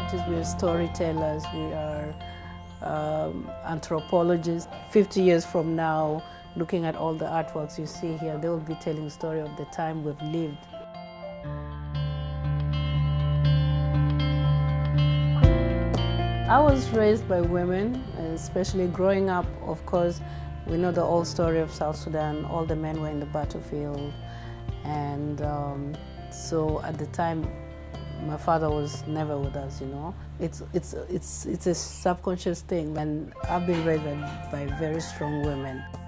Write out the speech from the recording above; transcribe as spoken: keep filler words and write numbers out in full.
artists, we are storytellers, we are um, anthropologists. fifty years from now, looking at all the artworks you see here, they will be telling the story of the time we've lived. I was raised by women, especially growing up, of course, we know the old story of South Sudan. All the men were in the battlefield. And um, so at the time, my father was never with us, you know. It's, it's, it's, it's a subconscious thing, and I've been raised by, by very strong women.